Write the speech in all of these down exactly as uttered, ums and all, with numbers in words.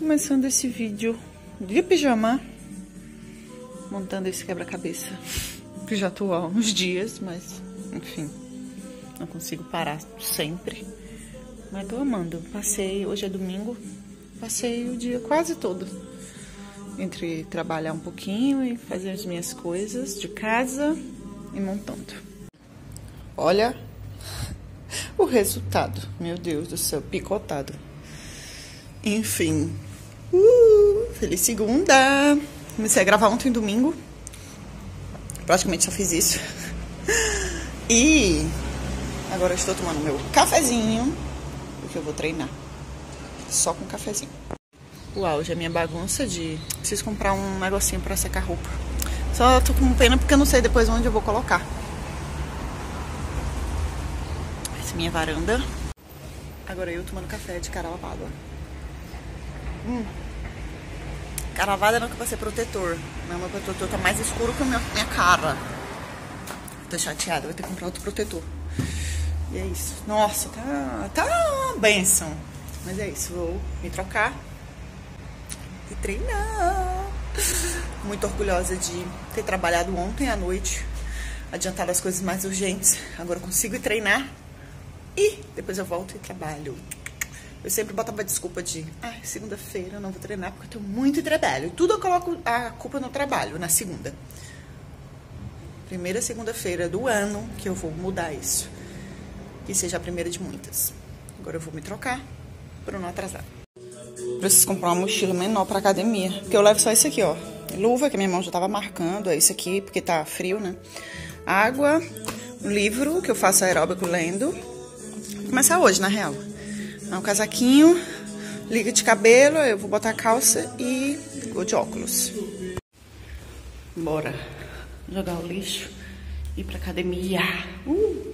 Começando esse vídeo de pijama, montando esse quebra-cabeça, que já tô há uns dias, mas enfim, não consigo parar sempre. Mas tô amando. Passei, hoje é domingo, passei o dia quase todo entre trabalhar um pouquinho e fazer as minhas coisas de casa e montando. Olha o resultado, meu Deus do céu, picotado. Enfim, uh, feliz segunda. Comecei a gravar ontem domingo, praticamente só fiz isso. E agora eu estou tomando meu cafezinho, porque eu vou treinar só com cafezinho. Uau, hoje é minha bagunça de... Preciso comprar um negocinho pra secar roupa. Só tô com pena porque eu não sei depois onde eu vou colocar. Essa é minha varanda. Agora eu tomando café de cara lavada. Hum. Cara lavada não que pra ser protetor. Não, meu protetor tá mais escuro que a minha, minha cara. Tô chateada, vou ter que comprar outro protetor. E é isso. Nossa, tá, tá uma benção. Mas é isso, vou me trocar e treinar. Muito orgulhosa de ter trabalhado ontem à noite, adiantado as coisas mais urgentes. Agora eu consigo ir treinar e depois eu volto e trabalho. Eu sempre botava desculpa de ah, segunda-feira eu não vou treinar porque eu tenho muito trabalho. Tudo eu coloco a culpa no trabalho, na segunda. Primeira segunda-feira do ano que eu vou mudar isso. Que seja a primeira de muitas. Agora eu vou me trocar para não atrasar. Preciso comprar uma mochila menor pra academia. Porque eu levo só isso aqui, ó. Luva, que minha mão já tava marcando. É isso aqui, porque tá frio, né? Água. Um livro, que eu faço aeróbico lendo. Vou começar hoje, na real. Um casaquinho. Liga de cabelo. Eu vou botar a calça e vou de óculos. Bora jogar o lixo e ir pra academia. Uh!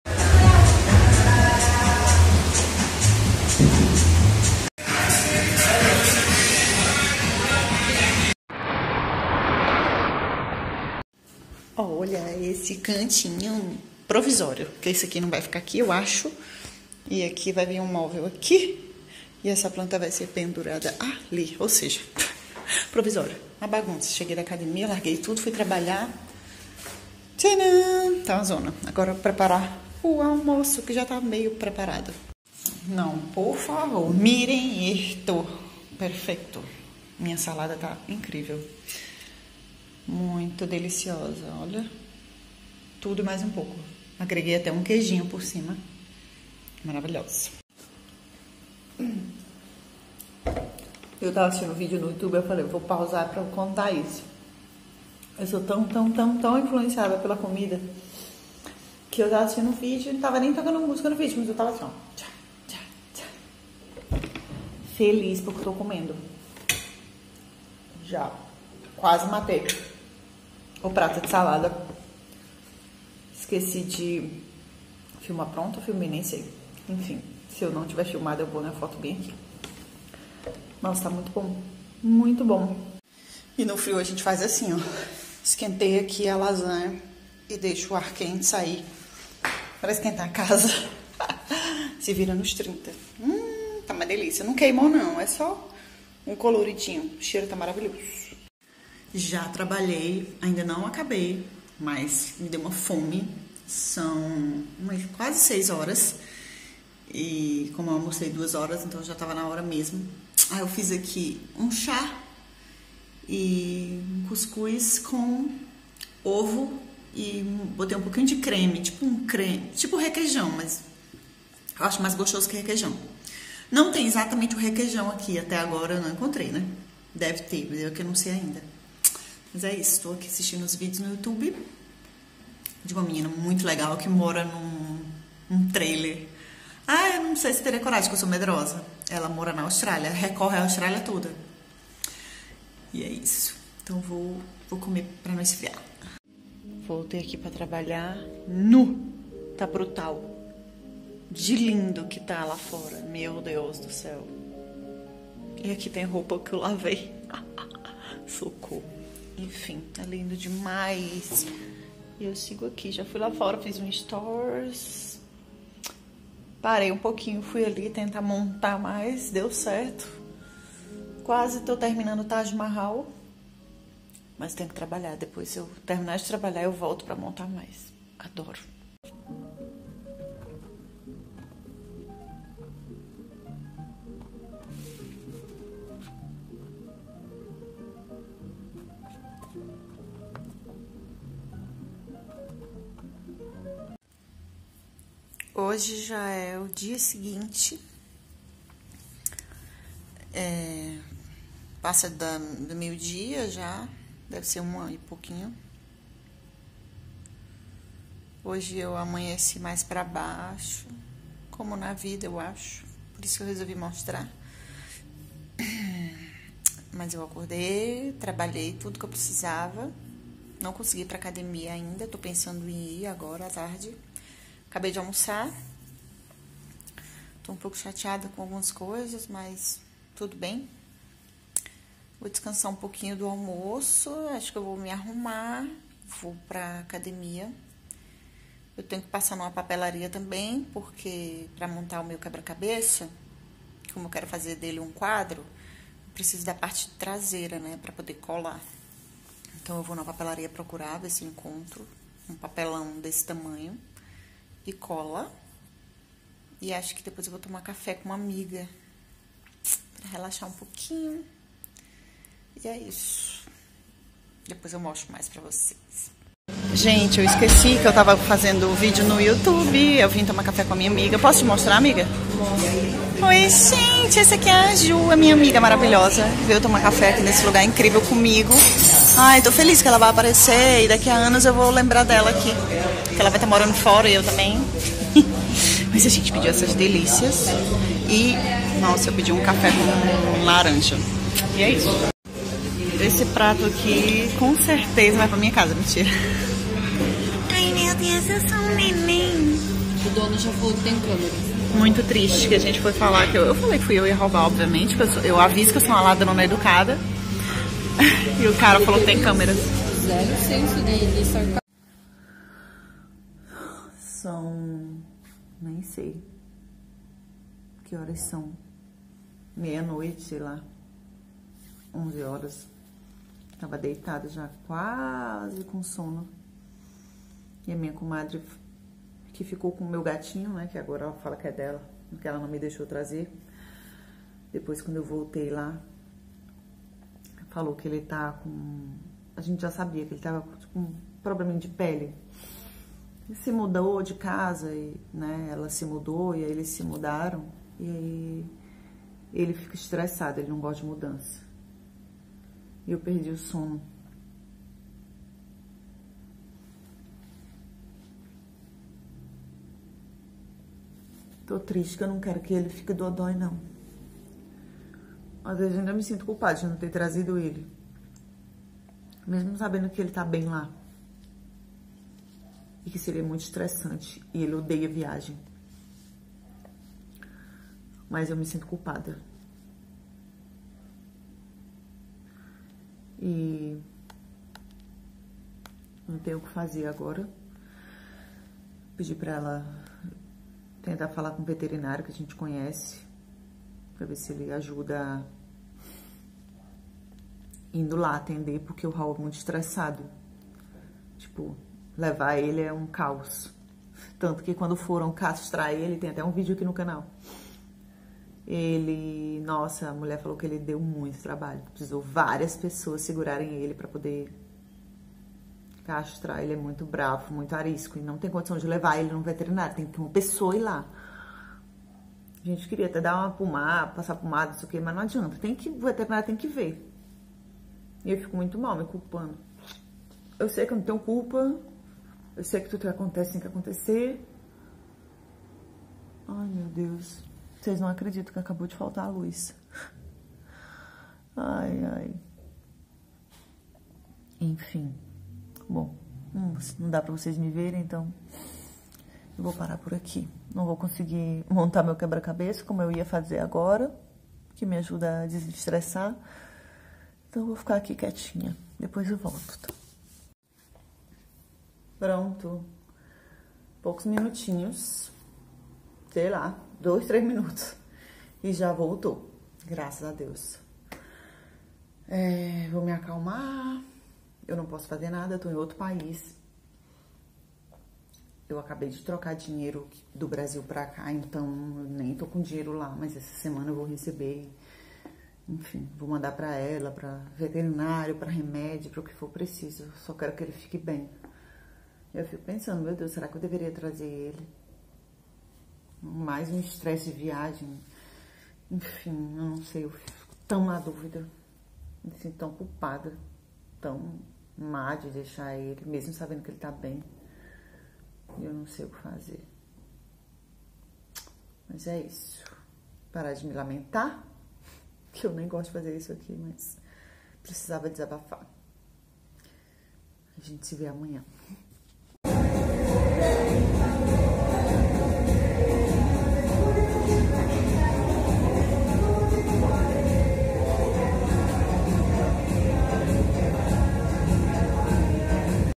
Olha esse cantinho provisório, porque esse aqui não vai ficar aqui, eu acho. E aqui vai vir um móvel aqui. E essa planta vai ser pendurada ali, ou seja, provisório. Uma bagunça. Cheguei da academia, larguei tudo, fui trabalhar. Tcharam! Tá uma zona. Agora preparar o almoço, que já tá meio preparado. Não, por favor, mirem isto. Perfeito. Minha salada tá incrível. Muito deliciosa, olha. Tudo e mais um pouco. Agreguei até um queijinho por cima. Maravilhosa. Eu tava assistindo um vídeo no YouTube, eu falei, vou pausar pra eu contar isso. Eu sou tão, tão, tão, tão influenciada pela comida que eu tava assistindo um vídeo e não tava nem tocando música no vídeo, mas eu tava assim, ó. Tchá, tchá, tchá. Feliz porque eu tô comendo. Já. Quase matei o prato de salada. Esqueci de filmar pronto, eu filmei, nem sei. Enfim, se eu não tiver filmado, eu vou na foto bem aqui. Nossa, tá muito bom. Muito bom. E no frio a gente faz assim, ó. Esquentei aqui a lasanha e deixo o ar quente sair para esquentar a casa. Se vira nos trinta. Hum, tá uma delícia. Não queimou, não. É só um coloridinho. O cheiro tá maravilhoso. Já trabalhei, ainda não acabei, mas me deu uma fome. São umas quase seis horas. E como eu almocei duas horas, então já tava na hora mesmo. Aí eu fiz aqui um chá e um cuscuz com ovo e botei um pouquinho de creme, tipo um creme, tipo requeijão, mas eu acho mais gostoso que requeijão. Não tem exatamente o requeijão aqui, até agora eu não encontrei, né? Deve ter, mas eu que não sei ainda. Mas é isso, estou aqui assistindo os vídeos no YouTube de uma menina muito legal que mora num, num trailer. Ah, eu não sei se teria coragem, porque eu sou medrosa. Ela mora na Austrália, recorre à Austrália toda. E é isso. Então vou, vou comer pra não esfriar. Voltei aqui pra trabalhar nu. Tá brutal. De lindo que tá lá fora. Meu Deus do céu. E aqui tem roupa que eu lavei. Socorro. Enfim, tá lindo demais. E eu sigo aqui. Já fui lá fora, fiz um stories. Parei um pouquinho, fui ali tentar montar mais, deu certo. quase tô terminando o Taj Mahal, mas tenho que trabalhar. Depois, se eu terminar de trabalhar, eu volto pra montar mais. Adoro. Hoje já é o dia seguinte, é, passa da, do meio-dia já, deve ser uma e pouquinho. Hoje eu amanheci mais pra baixo, como na vida, eu acho, por isso que eu resolvi mostrar. Mas eu acordei, trabalhei tudo que eu precisava, não consegui ir pra academia ainda, tô pensando em ir agora à tarde. Acabei de almoçar, tô um pouco chateada com algumas coisas, mas tudo bem. Vou descansar um pouquinho do almoço, acho que eu vou me arrumar, vou pra academia. Eu tenho que passar numa papelaria também, porque para montar o meu quebra-cabeça, como eu quero fazer dele um quadro, eu preciso da parte traseira, né, para poder colar. Então eu vou na papelaria procurar, ver se eu encontro um papelão desse tamanho. E cola. E acho que depois eu vou tomar café com uma amiga pra relaxar um pouquinho. E é isso. Depois eu mostro mais pra vocês. Gente, eu esqueci que eu tava fazendo vídeo no YouTube. Eu vim tomar café com a minha amiga. Posso te mostrar, amiga? Oi, gente. Essa aqui é a Ju, a minha amiga maravilhosa. Veio tomar café aqui nesse lugar incrível comigo. Ai, tô feliz que ela vai aparecer. E daqui a anos eu vou lembrar dela aqui. Que ela vai estar morando fora e eu também. Mas a gente pediu essas delícias. E, nossa, eu pedi um café com laranja. E é isso. Esse prato aqui, com certeza, vai pra minha casa. Mentira. Ai, meu Deus, eu sou um neném. O dono já falou que tem câmera. Muito triste que a gente foi falar que eu... Eu falei que fui eu ia roubar, obviamente. Que eu, sou, eu aviso que eu sou uma ladrona educada. E o cara falou que tem câmeras. Zero senso de, de sarcasmo. São... nem sei que horas são. Meia-noite, sei lá. onze horas. Tava deitada já, quase com sono. E a minha comadre, que ficou com o meu gatinho, né? Que agora ela fala que é dela, porque ela não me deixou trazer. Depois, quando eu voltei lá, falou que ele tá com... A gente já sabia que ele tava com um probleminha de pele. Ele se mudou de casa, e, né? Ela se mudou e aí eles se mudaram. E aí ele fica estressado, ele não gosta de mudança. E eu perdi o sono. Tô triste, que eu não quero que ele fique dodói, não. Às vezes eu ainda me sinto culpada de não ter trazido ele. Mesmo sabendo que ele tá bem lá. E que seria muito estressante. E ele odeia viagem. Mas eu me sinto culpada. E não tenho o que fazer agora. Pedi pra ela tentar falar com um veterinário que a gente conhece, pra ver se ele ajuda indo lá atender, porque o Raul é muito estressado. Tipo, levar ele é um caos. Tanto que quando foram castrar ele, tem até um vídeo aqui no canal. Ele, nossa, a mulher falou que ele deu muito trabalho. Precisou várias pessoas segurarem ele pra poder castrar. Ele é muito bravo, muito arisco. E não tem condição de levar ele no veterinário. Tem que ter uma pessoa ir lá. A gente queria até dar uma pomada, passar pomada, isso aqui, mas não adianta. Tem que, o veterinário tem que ver. E eu fico muito mal me culpando. Eu sei que eu não tenho culpa. Eu sei que tudo que acontece tem que acontecer. Ai, meu Deus. Vocês não acreditam que acabou de faltar a luz. Ai, ai. Enfim. Bom, não dá pra vocês me verem, então eu vou parar por aqui. Não vou conseguir montar meu quebra-cabeça como eu ia fazer agora, que me ajuda a desestressar. Então eu vou ficar aqui quietinha. Depois eu volto, tá? Pronto. Poucos minutinhos. Sei lá. Dois, três minutos. E já voltou. Graças a Deus. É, vou me acalmar. Eu não posso fazer nada, eu tô em outro país. Eu acabei de trocar dinheiro do Brasil pra cá, então eu nem tô com dinheiro lá, mas essa semana eu vou receber. Enfim, vou mandar pra ela, pra veterinário, pra remédio, pra o que for preciso. Eu só quero que ele fique bem. Eu fico pensando, meu Deus, será que eu deveria trazer ele? Mais um estresse de viagem. Enfim, eu não sei, eu fico tão na dúvida. Me sinto tão culpada, tão má de deixar ele, mesmo sabendo que ele tá bem. E eu não sei o que fazer. Mas é isso. Parar de me lamentar, que eu nem gosto de fazer isso aqui, mas precisava desabafar. A gente se vê amanhã.